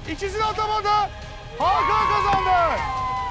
İkisini atamadı. Hakan kazandı.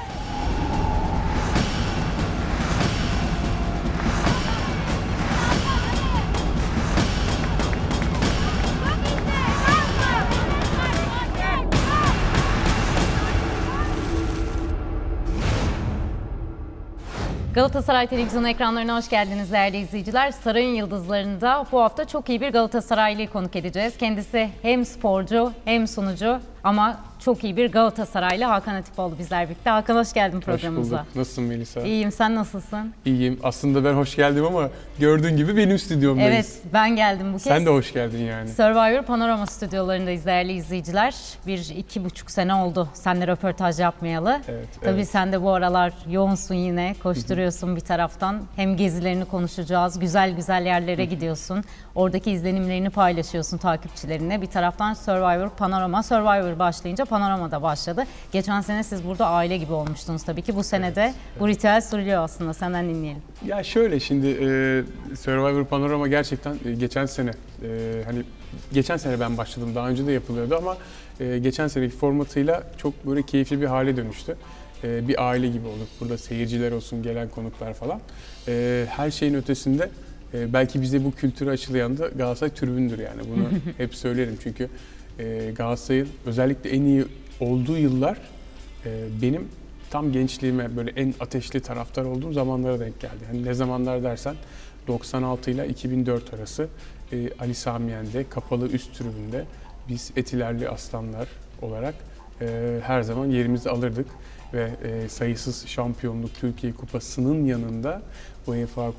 Galatasaray Televizyonu ekranlarına hoş geldiniz değerli izleyiciler. Sarayın Yıldızları'nda bu hafta çok iyi bir Galatasaraylı'yı konuk edeceğiz. Kendisi hem sporcu hem sunucu ama çok iyi bir Galatasaraylı Hakan Atipoğlu bizler birlikte. Hakan hoş geldin programımıza. Hoş bulduk. Nasılsın Melisa? İyiyim, sen nasılsın? İyiyim. Aslında ben hoş geldim ama gördüğün gibi benim stüdyomdayız. Evet, ben geldim bu kez. Sen de hoş geldin yani. Survivor Panorama stüdyolarındayız değerli izleyiciler. 1-2,5 sene oldu seninle röportaj yapmayalı. Evet, Tabii evet. sen de bu aralar yoğunsun yine, koşturuyorsun bir taraftan. Hem gezilerini konuşacağız, güzel güzel yerlere gidiyorsun. Oradaki izlenimlerini paylaşıyorsun takipçilerine. Bir taraftan Survivor Panorama, Survivor başlayınca Panorama da başladı. Geçen sene siz burada aile gibi olmuştunuz tabii ki. Bu sene de bu ritüel sürüyor aslında. Senden dinleyelim. Ya şöyle şimdi Survivor Panorama gerçekten geçen sene hani geçen sene ben başladım. Daha önce de yapılıyordu ama geçen seneki formatıyla çok böyle keyifli bir hale dönüştü. Bir aile gibi olduk. Burada seyirciler olsun, gelen konuklar falan. Her şeyin ötesinde belki bize bu kültürü aşılayan da Galatasaray tribündür yani. Bunu hep söylerim çünkü Galatasaray'ın özellikle en iyi olduğu yıllar benim tam gençliğime böyle en ateşli taraftar olduğum zamanlara denk geldi. Hani ne zamanlar dersen 96 ile 2004 arası Ali Sami Yen'de kapalı üst tribünde biz Etilerli Aslanlar olarak her zaman yerimizi alırdık ve sayısız şampiyonluk Türkiye Kupası'nın yanında UEFA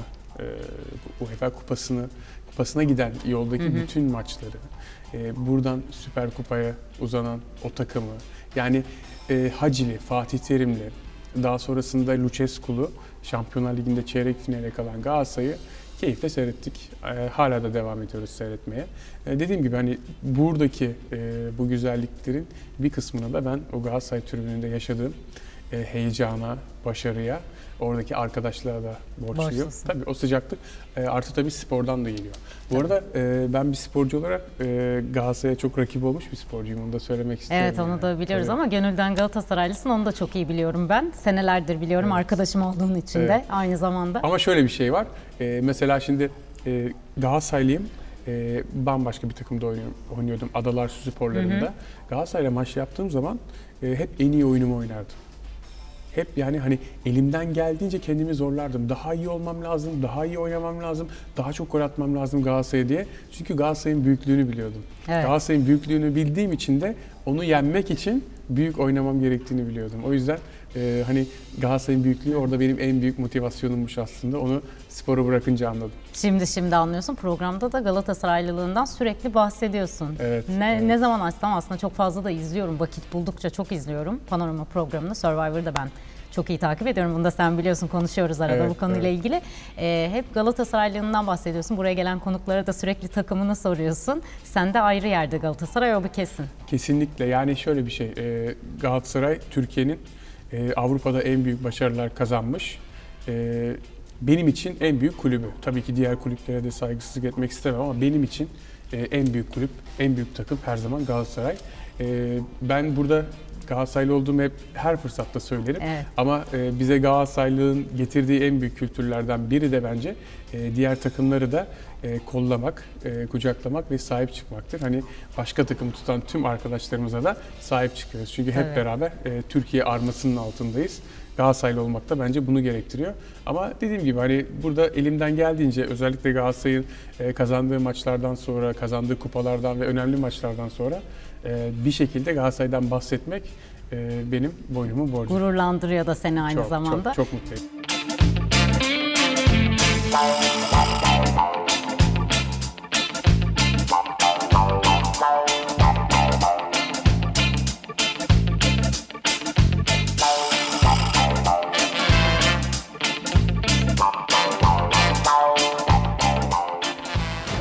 kupasına giden yoldaki bütün maçları, buradan Süper Kupa'ya uzanan o takımı, yani Hacili, Fatih Terimli, daha sonrasında Lucescu'lu Şampiyonlar Ligi'nde çeyrek finale kalan Galatasaray'ı keyifle seyrettik. Hala da devam ediyoruz seyretmeye. Dediğim gibi hani buradaki bu güzelliklerin bir kısmını da ben o Galatasaray tribününde yaşadığım heyecana, başarıya, oradaki arkadaşlara da borçluyum. Tabii o sıcaklık artı tabii spordan da geliyor. Bu arada ben bir sporcu olarak Galatasaray'a çok rakip olmuş bir sporcuyum. Onu da söylemek istiyorum. Evet, onu da biliyoruz tabii. Ama gönülden Galatasaraylısın, onu da çok iyi biliyorum ben. Senelerdir biliyorum, Evet. arkadaşım olduğun için de aynı zamanda. Ama şöyle bir şey var. Mesela şimdi Galatasaraylıyım. Bambaşka bir takımda oynuyordum Adalar Su Sporları'nda. Galatasaray'la maç yaptığım zaman hep en iyi oyunumu oynardım. Hep yani hani elimden geldiğince kendimi zorlardım. Daha iyi olmam lazım, daha iyi oynamam lazım, daha çok gol atmam lazım Galatasaray'a diye. Çünkü Galatasaray'ın büyüklüğünü biliyordum. Evet. Galatasaray'ın büyüklüğünü bildiğim için de onu yenmek için büyük oynamam gerektiğini biliyordum. O yüzden hani Galatasaray'ın büyüklüğü orada benim en büyük motivasyonummuş aslında. Onu sporu bırakınca anladım. Şimdi anlıyorsun. Programda da Galatasaraylılığından sürekli bahsediyorsun. Evet, Ne zaman açsam aslında çok fazla da izliyorum. Vakit buldukça çok izliyorum. Panorama programını, Survivor'da ben çok iyi takip ediyorum. Bunu da sen biliyorsun, konuşuyoruz arada Evet, bu konuyla ilgili. Hep Galatasaraylılığından bahsediyorsun. Buraya gelen konuklara da sürekli takımını soruyorsun. Sen de ayrı yerde Galatasaray, o bir kesin. Kesinlikle, yani şöyle bir şey. Galatasaray Türkiye'nin Avrupa'da en büyük başarılar kazanmış. Benim için en büyük kulübü. Tabii ki diğer kulüplere de saygısızlık etmek istemem ama benim için en büyük kulüp, en büyük takım her zaman Galatasaray. Ben burada Galatasaraylı olduğumu hep her fırsatta söylerim. Evet. Ama bize Galatasaraylılığın getirdiği en büyük kültürlerden biri de bence diğer takımları da kollamak, kucaklamak ve sahip çıkmaktır. Hani başka takım tutan tüm arkadaşlarımıza da sahip çıkıyoruz. Çünkü hep beraber Türkiye armasının altındayız. Galatasaraylı olmak da bence bunu gerektiriyor. Ama dediğim gibi hani burada elimden geldiğince özellikle Galatasaray'ın kazandığı maçlardan sonra, kazandığı kupalardan ve önemli maçlardan sonra bir şekilde Galatasaray'dan bahsetmek benim boynumun borcu. Gururlandırıyor da seni aynı zamanda. Çok mutluyum.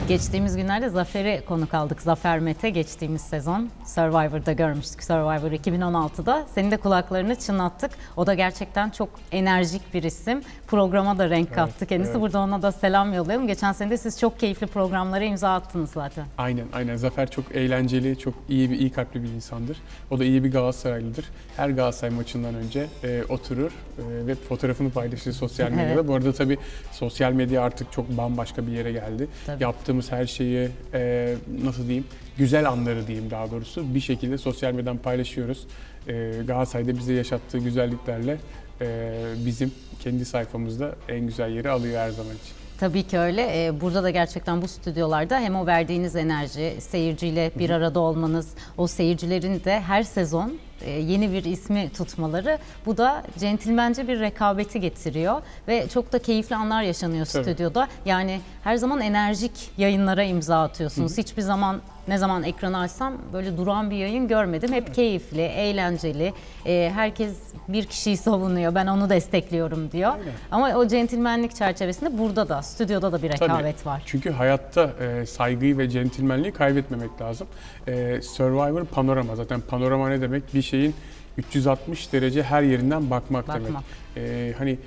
Geçtiğimiz günlerde Zafer'i konuk aldık. Zafer Mete geçtiğimiz sezon Survivor'da görmüştük. Survivor 2016'da. Senin de kulaklarını çınlattık. O da gerçekten çok enerjik bir isim. Programa da renk kattı kendisi. evet. Burada ona da selam yollayalım. Geçen sene de siz çok keyifli programlara imza attınız zaten. Aynen. Zafer çok eğlenceli, çok iyi kalpli bir insandır. O da iyi bir Galatasaraylıdır. Her Galatasaray maçından önce oturur ve fotoğrafını paylaşır sosyal medyada. Evet. Bu arada tabii sosyal medya artık çok bambaşka bir yere geldi. Tabii. Yaptığımız her şeyi nasıl diyeyim, güzel anları diyeyim daha doğrusu bir şekilde sosyal medyadan paylaşıyoruz. Galatasaray'da bize yaşattığı güzelliklerle bizim kendi sayfamızda en güzel yeri alıyor her zaman için. Tabii ki öyle. Burada da gerçekten bu stüdyolarda hem o verdiğiniz enerji, seyirciyle bir arada olmanız, o seyircilerin de her sezon yeni bir ismi tutmaları, bu da centilmence bir rekabeti getiriyor ve çok da keyifli anlar yaşanıyor Tabii. stüdyoda. Yani her zaman enerjik yayınlara imza atıyorsunuz. Hiçbir zaman ne zaman ekranı açsam böyle duran bir yayın görmedim. Hep keyifli, eğlenceli. Herkes bir kişiyi savunuyor, ben onu destekliyorum diyor. Aynen. Ama o centilmenlik çerçevesinde burada da, stüdyoda da bir rekabet var. Çünkü hayatta saygıyı ve centilmenliği kaybetmemek lazım. Survivor panorama. Zaten panorama ne demek? Bir şeyin 360 derece her yerinden bakmak demek. Hani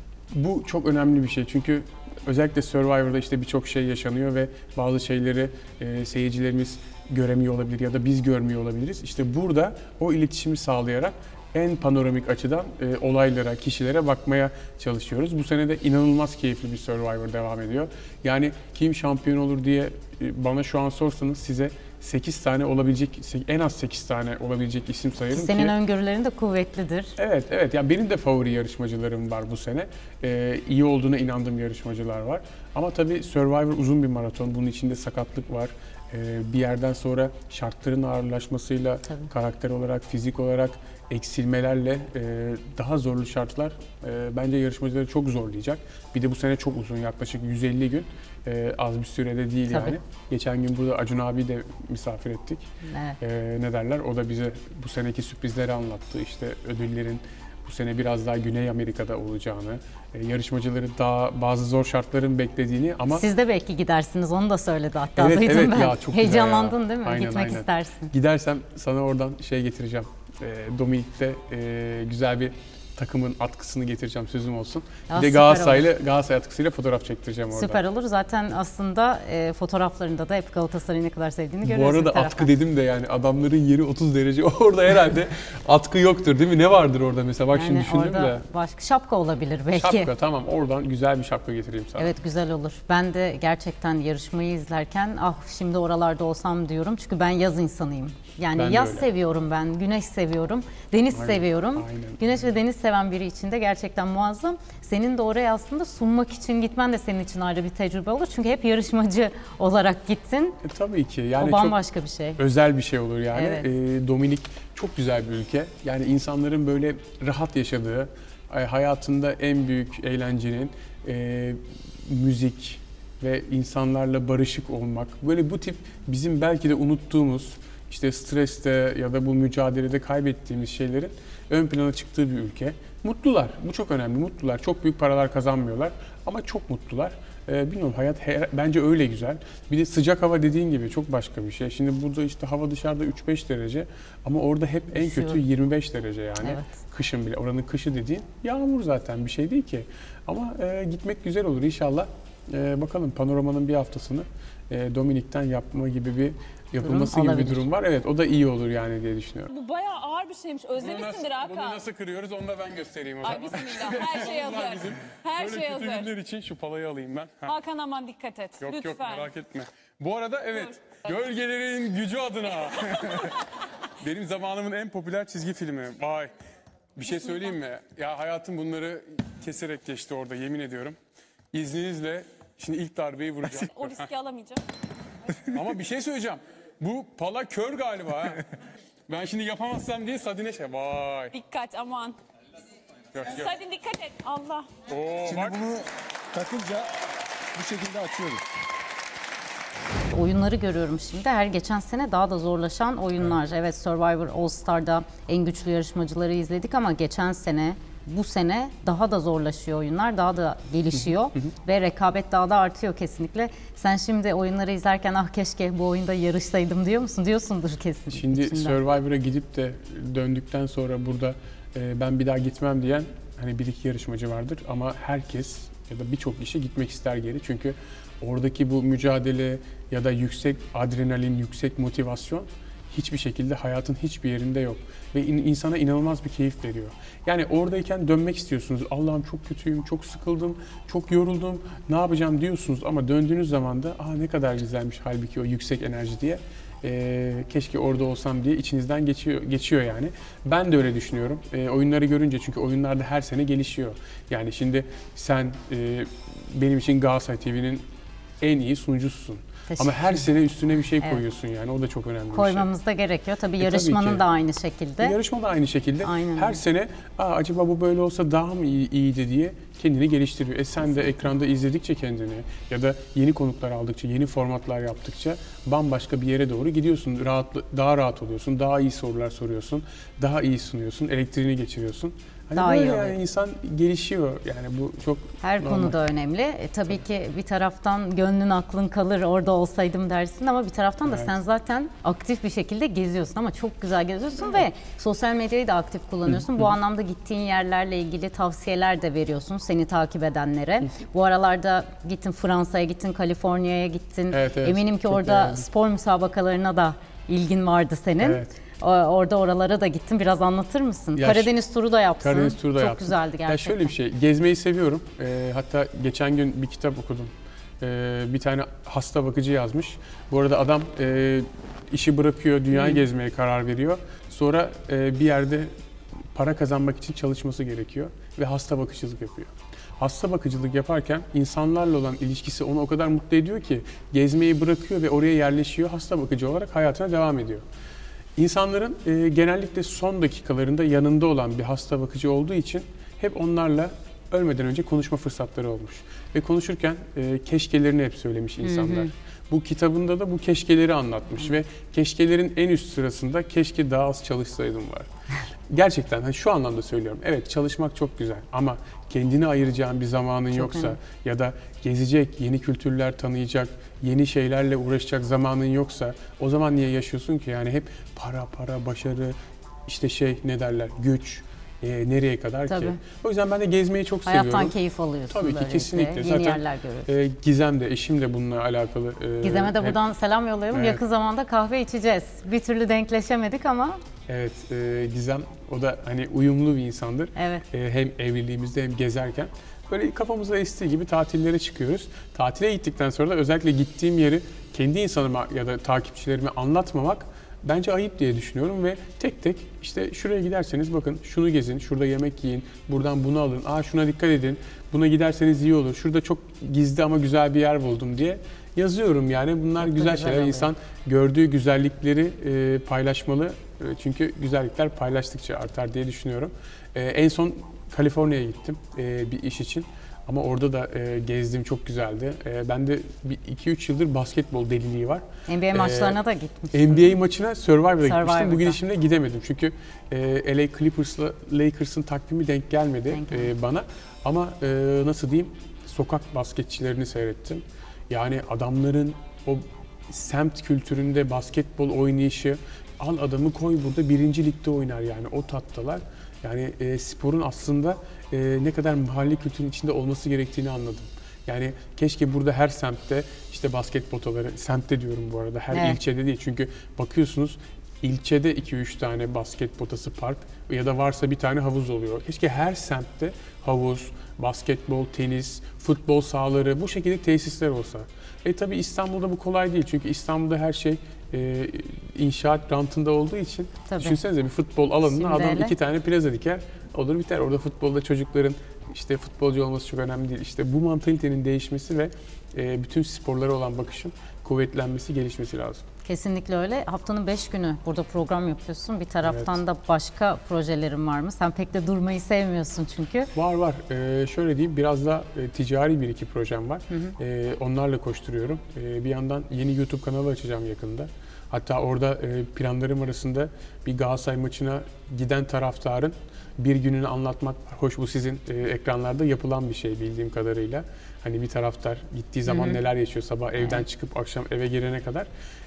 bu çok önemli bir şey. Çünkü özellikle Survivor'da işte birçok şey yaşanıyor ve bazı şeyleri seyircilerimiz göremiyor olabilir ya da biz görmüyor olabiliriz. İşte burada o iletişimi sağlayarak en panoramik açıdan olaylara, kişilere bakmaya çalışıyoruz. Bu sene de inanılmaz keyifli bir Survivor devam ediyor. Yani kim şampiyon olur diye bana şu an sorsanız size 8 tane olabilecek, en az 8 tane olabilecek isim sayarım ki. Senin öngörülerin de kuvvetlidir. Evet. Yani benim de favori yarışmacılarım var bu sene. İyi olduğuna inandığım yarışmacılar var. Ama tabii Survivor uzun bir maraton. Bunun içinde sakatlık var. Bir yerden sonra şartların ağırlaşmasıyla Tabii. karakter olarak, fizik olarak eksilmelerle daha zorlu şartlar bence yarışmacıları çok zorlayacak. Bir de bu sene çok uzun, yaklaşık 150 gün. Az bir sürede değil Tabii. yani. Geçen gün burada Acun abi de misafir ettik. Evet. Ne derler? O da bize bu seneki sürprizleri anlattı. İşte ödüllerin bu sene biraz daha Güney Amerika'da olacağını, yarışmacıları daha bazı zor şartların beklediğini ama Siz de belki gidersiniz, onu da söyledi hatta, Evet, duydum evet ben. ya, çok güzel Heyecanlandın ya. değil mi? Aynen, Gitmek aynen. istersin. gidersem sana oradan şey getireceğim. Dominik'te güzel bir takımın atkısını getireceğim, sözüm olsun. Ya, Bir de süper Galatasaray atkısıyla fotoğraf çektireceğim orada. Süper olur. Zaten aslında fotoğraflarında da hep Galatasaray'ı ne kadar sevdiğini Bu görüyoruz. arada bir taraftan. atkı dedim de yani adamların yeri 30 derece. Orada herhalde atkı yoktur değil mi? Ne vardır orada mesela? Bak şimdi Yani düşündüm orada de. başka şapka olabilir belki. Şapka, tamam, oradan güzel bir şapka getireyim sana. Evet, güzel olur. Ben de gerçekten yarışmayı izlerken şimdi oralarda olsam diyorum. Çünkü ben yaz insanıyım. Yani Ben de yaz öyle. seviyorum ben, güneş seviyorum, deniz Aynen, seviyorum. aynen. Güneş ve deniz seven biri için de gerçekten muazzam. Senin de oraya aslında sunmak için gitmen de senin için ayrı bir tecrübe olur. Çünkü hep yarışmacı olarak gittin. Tabii ki. Yani O bambaşka bir şey. çok özel bir şey olur yani. Evet. Dominik çok güzel bir ülke. Yani insanların böyle rahat yaşadığı, hayatında en büyük eğlencenin müzik ve insanlarla barışık olmak. Böyle bu tip bizim belki de unuttuğumuz, işte streste ya da bu mücadelede kaybettiğimiz şeylerin ön plana çıktığı bir ülke. Mutlular. Bu çok önemli. Mutlular. Çok büyük paralar kazanmıyorlar ama çok mutlular. Bilmiyorum, hayat bence öyle güzel. Bir de sıcak hava dediğin gibi çok başka bir şey. Şimdi burada işte hava dışarıda 3-5 derece ama orada hep en Üşüyor. kötü 25 derece yani. Evet. Kışın bile. Oranın kışı dediğin yağmur zaten, bir şey değil ki. Ama gitmek güzel olur inşallah. Bakalım panoramanın bir haftasını Dominik'ten yapma gibi bir yapılması gibi bir olabilir. durum var. Evet, o da iyi olur yani diye düşünüyorum. Bu bayağı ağır bir şeymiş. Özlemişsindir Bunu Hakan. nasıl kırıyoruz onu da ben göstereyim o zaman. Ay bismillah. Her şey hazır. Her Böyle şey kötü hazır. günler için şu palayı alayım ben. Ha. Hakan aman dikkat et. Yok Lütfen. yok, merak etme. Bu arada evet, gölgelerin gücü adına. Benim zamanımın en popüler çizgi filmi. Vay. Bir şey söyleyeyim mi? Ya hayatım bunları keserek geçti orada, yemin ediyorum. İzninizle şimdi ilk darbeyi vuracağım. O riski alamayacağım. Ama bir şey söyleyeceğim. Bu pala kör galiba ha. Ben şimdi yapamazsam diye Sadine şey. Vay. Dikkat aman. Yok, yok. Sadin dikkat et. Allah. Oo, Şimdi bak. bunu takınca bu şekilde açıyoruz. Oyunları görüyorum şimdi. Her geçen sene daha da zorlaşan oyunlar. Evet, Survivor All Star'da en güçlü yarışmacıları izledik ama geçen sene bu sene daha da zorlaşıyor oyunlar, daha da gelişiyor ve rekabet daha da artıyor kesinlikle. Sen şimdi oyunları izlerken ah keşke bu oyunda yarışsaydım diyor musun? Diyorsundur kesin. Şimdi içinden. Survivor'a gidip de döndükten sonra burada ben bir daha gitmem diyen hani bir iki yarışmacı vardır ama herkes ya da birçok kişi gitmek ister geri. Çünkü oradaki bu mücadele ya da yüksek adrenalin, yüksek motivasyon hiçbir şekilde hayatın hiçbir yerinde yok. Ve insana inanılmaz bir keyif veriyor. Yani oradayken dönmek istiyorsunuz. Allah'ım çok kötüyüm, çok sıkıldım, çok yoruldum, ne yapacağım diyorsunuz. Ama döndüğünüz zaman da ne kadar güzelmiş halbuki o yüksek enerji diye. Keşke orada olsam diye içinizden geçiyor yani. Ben de öyle düşünüyorum. Oyunları görünce çünkü oyunlarda her sene gelişiyor. Yani şimdi sen benim için Galatasaray TV'nin en iyi sunucususun. Ama her sene üstüne bir şey koyuyorsun yani. O da çok önemli bir şey. Koymamız da gerekiyor. Tabii yarışmanın tabii ki. da aynı şekilde. Yarışma da aynı şekilde. Aynen Her öyle. sene acaba bu böyle olsa daha mı iyiydi diye kendini geliştiriyor. Sen de ekranda izledikçe kendini ya da yeni konuklar aldıkça, yeni formatlar yaptıkça bambaşka bir yere doğru gidiyorsun. Daha rahat oluyorsun, daha iyi sorular soruyorsun, daha iyi sunuyorsun, elektriğini geçiriyorsun. Hani Daha böyle iyi yani oluyor. insan gelişiyor. Yani bu çok Her normal. konuda önemli. Tabii ki bir taraftan gönlün aklın kalır orada olsaydım dersin ama bir taraftan da Evet. sen zaten aktif bir şekilde geziyorsun ama çok güzel geziyorsun ve sosyal medyayı da aktif kullanıyorsun. Bu anlamda gittiğin yerlerle ilgili tavsiyeler de veriyorsun seni takip edenlere. Bu aralarda gittin Fransa'ya gittin, Kaliforniya'ya gittin. Evet, evet. Eminim ki Çok orada beğendim. spor müsabakalarına da ilgin vardı senin. Evet. Orada oralara da gittin. Biraz anlatır mısın? Ya Karadeniz turu da yaptın. Karadeniz turu da çok yaptım. güzeldi gerçekten. Ya şöyle bir şey, gezmeyi seviyorum. Hatta geçen gün bir kitap okudum. Bir tane hasta bakıcı yazmış. Bu arada adam işi bırakıyor, dünyayı gezmeye karar veriyor. Sonra bir yerde para kazanmak için çalışması gerekiyor ve hasta bakıcılık yapıyor. Hasta bakıcılık yaparken insanlarla olan ilişkisi onu o kadar mutlu ediyor ki gezmeyi bırakıyor ve oraya yerleşiyor. Hasta bakıcı olarak hayatına devam ediyor. İnsanların genellikle son dakikalarında yanında olan bir hasta bakıcı olduğu için hep onlarla ölmeden önce konuşma fırsatları olmuş. Ve konuşurken keşkelerini hep söylemiş insanlar. Bu kitabında da bu keşkeleri anlatmış ve keşkelerin en üst sırasında keşke daha az çalışsaydım var. Gerçekten şu anlamda söylüyorum. Evet çalışmak çok güzel ama kendini ayıracağın bir zamanın yoksa önemli. ya da gezecek, yeni kültürler tanıyacak, yeni şeylerle uğraşacak zamanın yoksa o zaman niye yaşıyorsun ki? Yani hep para, başarı, işte ne derler, güç, nereye kadar Tabii. ki? O yüzden ben de gezmeyi çok Hayattan seviyorum. keyif alıyorsun. Tabii ki böylelikle. kesinlikle. Yeni Zaten yerler görüyorsun. Gizem de, eşim de bununla alakalı. Gizem'e de hep- buradan selam yollayalım. Evet. Yakın zamanda kahve içeceğiz. Bir türlü denkleşemedik ama Evet, Gizem o da hani uyumlu bir insandır. evet. Hem evliliğimizde hem gezerken. Böyle kafamıza estiği gibi tatillere çıkıyoruz. Tatile gittikten sonra da özellikle gittiğim yeri kendi insanıma ya da takipçilerime anlatmamak bence ayıp diye düşünüyorum ve tek tek işte şuraya giderseniz bakın şunu gezin, şurada yemek yiyin, buradan bunu alın, şuna dikkat edin, buna giderseniz iyi olur, şurada çok gizli ama güzel bir yer buldum diye yazıyorum yani. Bunlar Çok da güzel güzel şeyler. oluyor. İnsan gördüğü güzellikleri paylaşmalı. Çünkü güzellikler paylaştıkça artar diye düşünüyorum. En son Kaliforniya'ya gittim bir iş için. Ama orada da gezdiğim çok güzeldi. Ben de 2-3 yıldır basketbol deliliği var. NBA maçlarına da gitmişsin. NBA maçına Survivor'a gitmiştim. Survivor'da. Bu gidişimde gidemedim. Çünkü LA Clippers'la Lakers'ın takvimi denk gelmedi bana. Ama nasıl diyeyim, sokak basketçilerini seyrettim. Yani adamların o semt kültüründe basketbol oynayışı, al adamı koy burada 1. ligde oynar yani o tattalar. Yani sporun aslında ne kadar mahalle kültürünün içinde olması gerektiğini anladım. Yani keşke burada her semtte işte basket potaları, semtte diyorum bu arada, her ilçede değil. Çünkü bakıyorsunuz ilçede 2-3 tane basket potası, park ya da varsa bir tane havuz oluyor. Keşke her semtte havuz, basketbol, tenis, futbol sahaları, bu şekilde tesisler olsa. Tabii İstanbul'da bu kolay değil çünkü İstanbul'da her şey inşaat rantında olduğu için. Tabii. Düşünsenize bir futbol alanına Şimdi adam öyle. 2 tane plaza diker, olur biter. Orada futbolda çocukların işte futbolcu olması çok önemli değil. İşte bu mantalitenin değişmesi ve bütün sporlara olan bakışın kuvvetlenmesi, gelişmesi lazım. Kesinlikle öyle. Haftanın 5 günü burada program yapıyorsun. Bir taraftan da başka projelerin var mı? Sen pek de durmayı sevmiyorsun çünkü. Var. Şöyle diyeyim, biraz da ticari bir iki projem var. Onlarla koşturuyorum. Bir yandan yeni YouTube kanalı açacağım yakında. Hatta orada planlarım arasında bir Galatasaray maçına giden taraftarın bir gününü anlatmak var. Hoş, bu sizin ekranlarda yapılan bir şey bildiğim kadarıyla. Hani bir taraftar gittiği zaman neler yaşıyor, sabah evden çıkıp akşam eve girene kadar.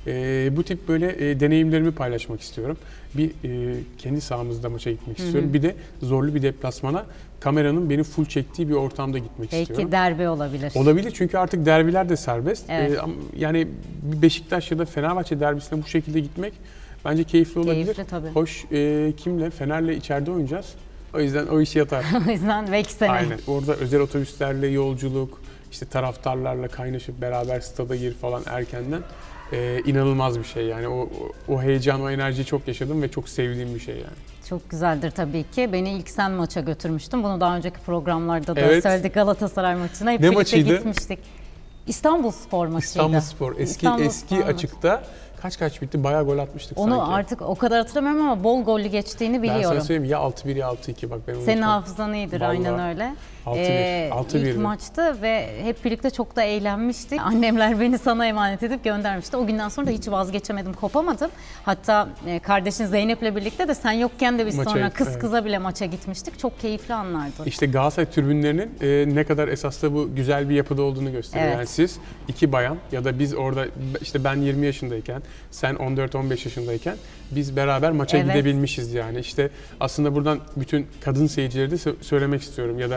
Bu tip böyle deneyimlerimi paylaşmak istiyorum. Bir kendi sahamızda maça gitmek istiyorum. Bir de zorlu bir deplasmana kameranın beni full çektiği bir ortamda gitmek istiyorum. Belki derbi olabilir. Olabilir, çünkü artık derbiler de serbest. Evet. Yani bir Beşiktaş ya da Fenerbahçe derbisine bu şekilde gitmek bence keyifli olabilir. Keyifli tabii. Hoş, kimle? Fener'le içeride oynayacağız. O yüzden o iş yatar. O yüzden belki sene. Aynen. Orada özel otobüslerle yolculuk, işte taraftarlarla kaynaşıp beraber stada gir falan erkenden. İnanılmaz bir şey yani. O heyecan, o enerjiyi çok yaşadım ve çok sevdiğim bir şey yani. Çok güzeldir tabii ki. Beni ilk sen maça götürmüştün. Bunu daha önceki programlarda da Evet. söyledik, Galatasaray maçına. Hep Ne birlikte maçıydı? gitmiştik. İstanbulspor maçıydı. İstanbulspor eski İstanbulspor maçı. açıkta kaç bitti? Bayağı gol atmıştık Onu sanki. artık o kadar hatırlamıyorum ama bol gollü geçtiğini Ben sana biliyorum. söyleyeyim, ya 6-1 ya 6-2, bak ben Senin unutmam. hafızan iyidir, Vallahi. aynen öyle. 6-1, 6-1'di. İlk maçtı ve hep birlikte çok da eğlenmiştik. Annemler beni sana emanet edip göndermişti. O günden sonra da hiç vazgeçemedim, kopamadım. Hatta kardeşin Zeynep'le birlikte de sen yokken de biz Maça sonra gittik, kız evet. kıza bile maça gitmiştik. Çok keyifli anlardı. İşte Galatasaray tribünlerinin ne kadar esasında bu güzel bir yapıda olduğunu gösteriyor. Evet. Yani siz iki bayan ya da biz orada, işte ben 20 yaşındayken, sen 14-15 yaşındayken biz beraber maça Evet. gidebilmişiz yani. İşte aslında buradan bütün kadın seyircileri de söylemek istiyorum ya da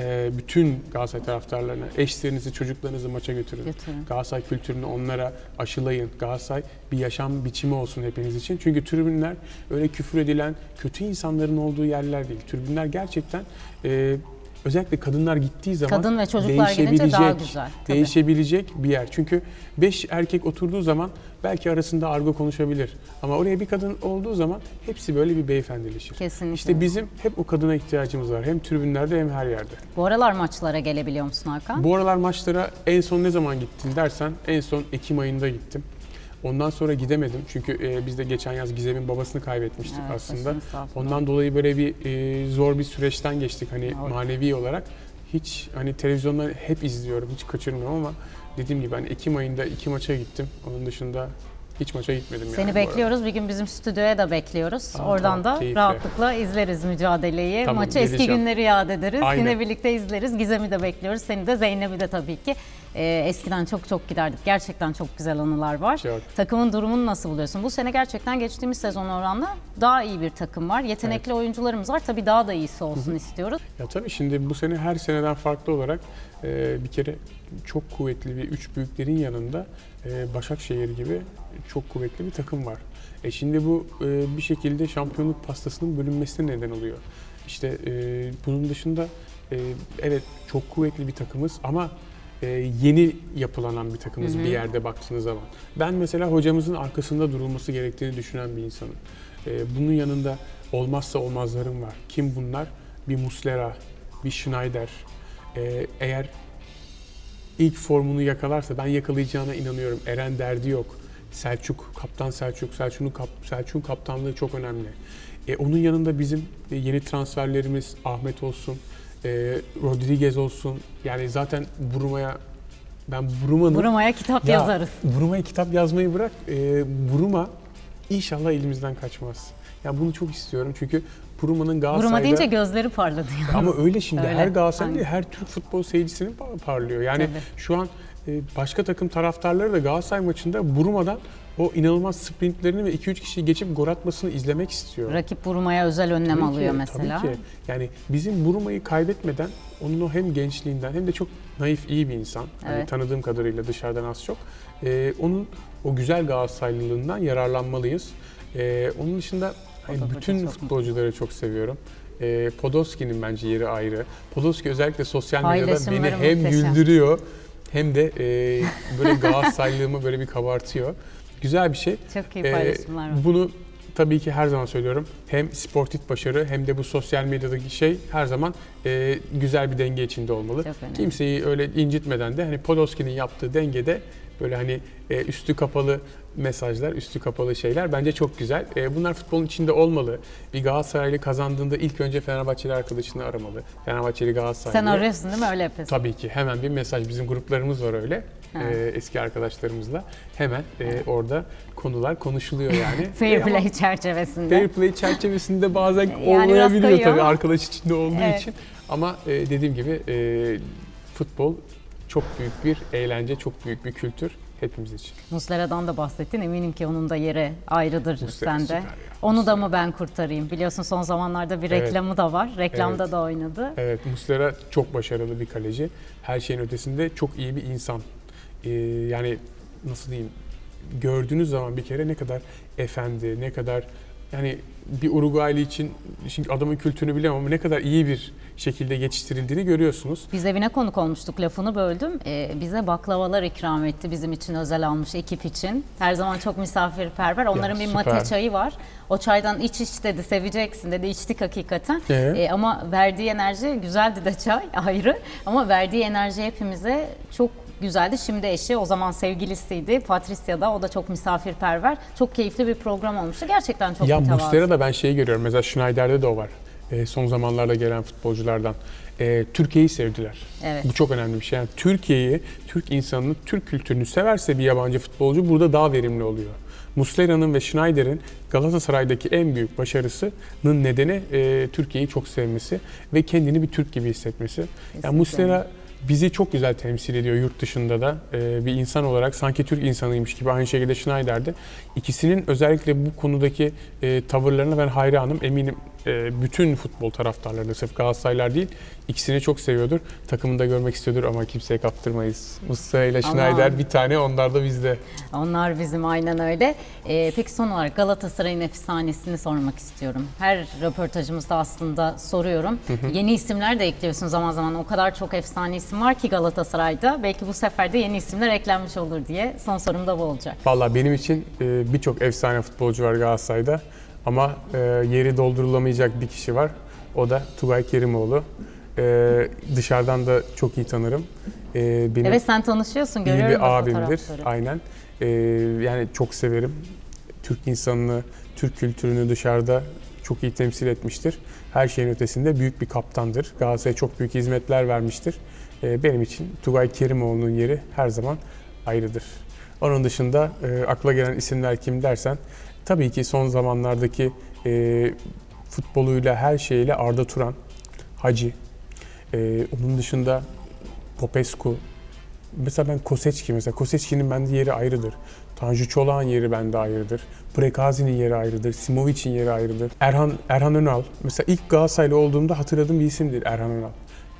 bütün Galatasaray taraftarlarına, eşlerinizi, çocuklarınızı maça götürün. Götürün. Galatasaray kültürünü onlara aşılayın. Galatasaray bir yaşam biçimi olsun hepiniz için. Çünkü tribünler öyle küfür edilen, kötü insanların olduğu yerler değil. Tribünler gerçekten özellikle kadınlar gittiği zaman Kadın ve çocuklar gidince daha güzel. Tabii. değişebilecek bir yer. Çünkü 5 erkek oturduğu zaman belki arasında argo konuşabilir. Ama oraya bir kadın olduğu zaman hepsi böyle bir beyefendileşir. Kesinlikle. İşte bizim hep o kadına ihtiyacımız var. Hem tribünlerde hem her yerde. Bu aralar maçlara gelebiliyor musun Hakan? Bu aralar maçlara en son ne zaman gittin dersen, en son Ekim ayında gittim. Ondan sonra gidemedim çünkü biz de geçen yaz Gizem'in babasını kaybetmiştik Evet, aslında. başınız sağ olsun. Ondan dolayı böyle bir zor bir süreçten geçtik hani Evet. manevi olarak. Hiç hani televizyonları hep izliyorum, hiç kaçırmıyorum ama dediğim gibi ben Ekim ayında 2 maça gittim. Onun dışında hiç maça gitmedim yani. Seni bu arada. bekliyoruz. Bir gün bizim stüdyoya da bekliyoruz. Aa, Oradan tamam, da keyifle. rahatlıkla izleriz mücadeleyi. Tamam, Maçı eski geleceğim. günleri yad ederiz. Aynen. Yine birlikte izleriz. Gizem'i de bekliyoruz. Seni de, Zeynep'i de tabii ki. Eskiden çok giderdik. Gerçekten çok güzel anılar var. Çok. Takımın durumunu nasıl buluyorsun? Bu sene gerçekten geçtiğimiz sezon oranla daha iyi bir takım var. Yetenekli oyuncularımız var. Tabii daha da iyisi olsun istiyoruz. Ya tabii şimdi bu sene her seneden farklı olarak bir kere çok kuvvetli bir üç büyüklerin yanında Başakşehir gibi çok kuvvetli bir takım var. Şimdi bu bir şekilde şampiyonluk pastasının bölünmesine neden oluyor. İşte bunun dışında evet çok kuvvetli bir takımız ama yeni yapılanan bir takımız bir yerde baktığınız zaman. Ben mesela hocamızın arkasında durulması gerektiğini düşünen bir insanım. Bunun yanında olmazsa olmazlarım var. Kim bunlar? Bir Muslera, bir Schneider. Eğer ilk formunu yakalarsa, ben yakalayacağına inanıyorum. Eren derdi yok. Selçuk, kaptan Selçuk. Selçuk'un kaptanlığı çok önemli. Onun yanında bizim yeni transferlerimiz Ahmet olsun, Rodriguez olsun. Yani zaten Bruma'ya kitap yazarız. Bruma'ya kitap yazmayı bırak. Bruma inşallah elimizden kaçmaz. Ya bunu çok istiyorum çünkü Bruma'nın Galatasaray'da... Bruma deyince gözleri parladı yani. Ama öyle şimdi Öyle, her Galatasaray'da aynen. her Türk futbol seyircisinin parlıyor. Yani Tabii. şu an başka takım taraftarları da Galatasaray maçında Bruma'dan o inanılmaz sprintlerini ve 2-3 kişiyi geçip gol atmasını izlemek istiyor. Rakip Bruma'ya özel önlem Tabii alıyor ki, mesela. Tabii ki. Yani bizim Bruma'yı kaybetmeden onun o hem gençliğinden hem de çok naif, iyi bir insan. Hani Evet. tanıdığım kadarıyla dışarıdan az çok. Onun o güzel Galatasaraylılığından yararlanmalıyız. Onun dışında hani Podolski bütün çok futbolcuları çok seviyorum. Podolski'nin bence yeri ayrı. Podolski özellikle sosyal medyada beni Paylaşımları hem muhteşem. güldürüyor hem de böyle Galatasaraylılığımı böyle bir kabartıyor. Güzel bir şey. Çok iyi paylaşımlar var. Bunu tabii ki her zaman söylüyorum. Hem sportif başarı hem de bu sosyal medyadaki şey her zaman güzel bir denge içinde olmalı. Çok önemli. Kimseyi öyle incitmeden de hani Podolski'nin yaptığı dengede Böyle hani üstü kapalı mesajlar, üstü kapalı şeyler bence çok güzel. Bunlar futbolun içinde olmalı. Bir Galatasaraylı kazandığında ilk önce Fenerbahçeli arkadaşını aramalı. Fenerbahçeli Galatasaraylı. Sen arıyorsun değil mi? Öyle yapıyorsun. Tabii ki. Hemen bir mesaj. Bizim gruplarımız var öyle. Eski arkadaşlarımızla. Hemen orada konular konuşuluyor yani. Fair Ama play çerçevesinde. fair play çerçevesinde bazen biraz olmayabiliyor kayıyor tabii ama. arkadaş içinde olduğu Evet. için. Ama dediğim gibi futbol çok büyük bir eğlence, çok büyük bir kültür hepimiz için. Muslera'dan da bahsettin. Eminim ki onun da yeri ayrıdır Muslera sende. süper ya. Onu da mı ben kurtarayım? Biliyorsun son zamanlarda bir Evet. reklamı da var. Reklamda Evet. da oynadı. Evet, Muslera çok başarılı bir kaleci. Her şeyin ötesinde çok iyi bir insan. Yani nasıl diyeyim, gördüğünüz zaman bir kere ne kadar efendi, ne kadar yani bir Uruguaylı için, şimdi adamın kültürünü bilemem ama ne kadar iyi bir şekilde yetiştirildiğini görüyorsunuz. Biz evine konuk olmuştuk, lafını böldüm. Bize baklavalar ikram etti, bizim için özel almış, ekip için. Her zaman çok misafirperver. Onların bir süper. mate çayı var. O çaydan iç dedi, seveceksin dedi. İçtik hakikaten. Ama verdiği enerji, güzeldi de çay ayrı. Ama verdiği enerji hepimize çok güzeldi. Şimdi eşi, o zaman sevgilisiydi. Patricia da, o da çok misafirperver. Çok keyifli bir program olmuştu. Gerçekten çok Ya mütevazı. Muslera'da ben şeyi görüyorum. Mesela Schneider'de de o var. Son zamanlarda gelen futbolculardan. Türkiye'yi sevdiler. Evet. Bu çok önemli bir şey. Yani Türkiye'yi, Türk insanını, Türk kültürünü severse bir yabancı futbolcu burada daha verimli oluyor. Muslera'nın ve Schneider'in Galatasaray'daki en büyük başarısının nedeni Türkiye'yi çok sevmesi ve kendini bir Türk gibi hissetmesi. Yani Muslera bizi çok güzel temsil ediyor yurt dışında da bir insan olarak, sanki Türk insanıymış gibi. Aynı şekilde Schneider'de. İkisinin özellikle bu konudaki tavırlarına ben hayranım. Eminim bütün futbol taraftarları, sırf Galatasaraylar değil, ikisini çok seviyordur. Takımında görmek istiyordur ama kimseye kaptırmayız. Muslera ile Schneider bir tane, onlar da bizde. Onlar bizim, aynen öyle. Peki son olarak Galatasaray'ın efsanesini sormak istiyorum. Her röportajımızda aslında soruyorum. Yeni isimler de ekliyorsun zaman zaman. O kadar çok efsane isim var ki Galatasaray'da. Belki bu sefer de yeni isimler eklenmiş olur diye. Son sorum da bu olacak. Vallahi benim için birçok efsane futbolcu var Galatasaray'da. Ama yeri doldurulamayacak bir kişi var. O da Tugay Kerimoğlu. Dışarıdan da çok iyi tanırım. Benim Evet, sen tanışıyorsun, iyi görüyorum bir da abimdir. fotoğrafları. Aynen. Yani çok severim. Türk insanını, Türk kültürünü dışarıda çok iyi temsil etmiştir. Her şeyin ötesinde büyük bir kaptandır. Galatasaray'a çok büyük hizmetler vermiştir. Benim için Tugay Kerimoğlu'nun yeri her zaman ayrıdır. Onun dışında akla gelen isimler kim dersen, tabii ki son zamanlardaki futboluyla, her şeyle Arda Turan, Hacı. Onun dışında Popescu. Mesela ben Kosecki'nin bende yeri ayrıdır. Tanju Çolak'ın yeri bende ayrıdır. Prekazi'nin yeri ayrıdır. Simovic'in yeri ayrıdır. Erhan Önal. Mesela ilk Galatasaraylı olduğumda hatırladığım bir isimdir Erhan Önal.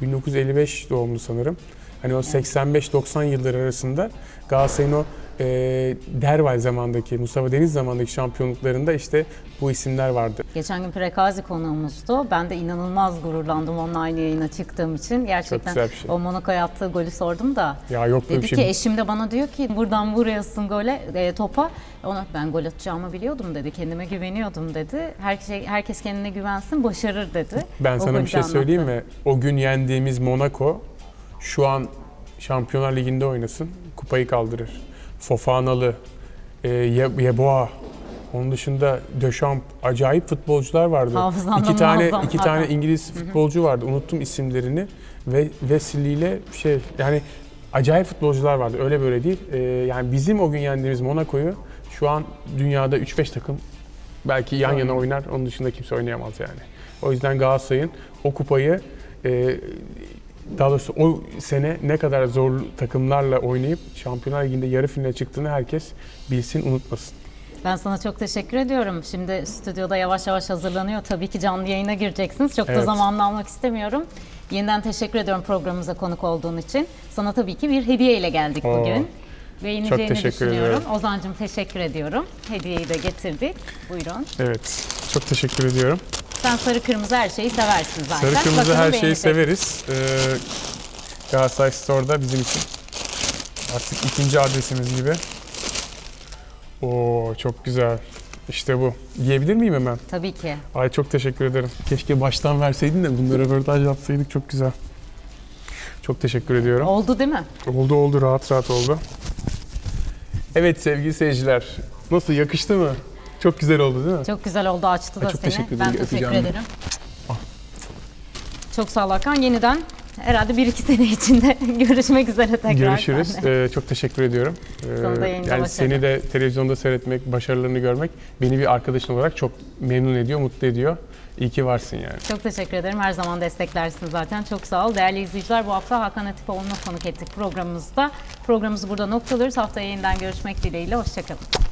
1955 doğumlu sanırım. Hani o 85-90 yılları arasında Galatasaray'ın o Derval zamandaki, Mustafa Deniz zamandaki şampiyonluklarında işte bu isimler vardı. Geçen gün Prekazi konuğumuzdu. Ben de inanılmaz gururlandım onunla aynı yayına çıktığım için. Gerçekten güzel bir şey. o Monaco'ya attığı golü sordum da. Ya yok böyle Dedi bir ki şey. eşim de bana diyor ki buradan vuruyorsun gole, topa. Ona ben gol atacağımı biliyordum dedi. Kendime güveniyordum dedi. Herkes kendine güvensin, başarır dedi. Ben O sana golü bir şey de söyleyeyim anlattı. mi? O gün yendiğimiz Monaco şu an Şampiyonlar Ligi'nde oynasın, kupayı kaldırır. Fofanalı, Yeboah, onun dışında Deschamps, acayip futbolcular vardı. Hafızamda İki tane muazzam. İngiliz futbolcu vardı. Unuttum isimlerini. Ve Wesley ile yani acayip futbolcular vardı. Öyle böyle değil. Yani bizim o gün yendiğimiz Monaco'yu şu an dünyada 3-5 takım belki yan yana oynar. Onun dışında kimse oynayamaz yani. O yüzden Galatasaray'ın o kupayı, daha doğrusu o sene ne kadar zor takımlarla oynayıp Şampiyonlar Ligi'nde yarı finale çıktığını herkes bilsin, unutmasın. Ben sana çok teşekkür ediyorum. Şimdi stüdyoda yavaş yavaş hazırlanıyor. Tabii ki canlı yayına gireceksiniz. Çok da Evet. zamanını almak istemiyorum. Yeniden teşekkür ediyorum programımıza konuk olduğun için. Sana tabii ki bir hediye ile geldik bugün. Beğeneceğini teşekkür düşünüyorum. ediyorum. Ozan'cığım teşekkür ediyorum. Hediyeyi de getirdik. Buyurun. Evet, çok teşekkür ediyorum. Sen sarı kırmızı her şeyi seversin zaten. Sarı kırmızı Bakalım her şeyi beğenecek. severiz. Galatasaray Store'da bizim için artık ikinci adresimiz gibi. Oo, çok güzel. İşte bu. Giyebilir miyim hemen? Tabii ki. Ay çok teşekkür ederim. Keşke baştan verseydin de bunları röportaj yapsaydık, çok güzel. Çok teşekkür ediyorum. Oldu değil mi? Oldu, rahat oldu. Evet sevgili seyirciler, nasıl, yakıştı mı? Çok güzel oldu değil mi? Çok güzel oldu, açtı da Çok seni. teşekkür ederim. Ben teşekkür Öpeceğim. ederim. Çok sağ ol Hakan. Yeniden herhalde 1-2 sene içinde görüşmek üzere tekrar. Görüşürüz. seninle. Çok teşekkür ediyorum. Sana da yayında Yani başarılar. seni de televizyonda seyretmek, başarılarını görmek beni bir arkadaşın olarak çok memnun ediyor, mutlu ediyor. İyi ki varsın yani. Çok teşekkür ederim. Her zaman desteklersin zaten. Çok sağ ol. Değerli izleyiciler, bu hafta Hakan Atipoğlu'nu konuk ettik programımızda. Programımızı burada noktalıyoruz. Haftaya yeniden görüşmek dileğiyle. Hoşçakalın.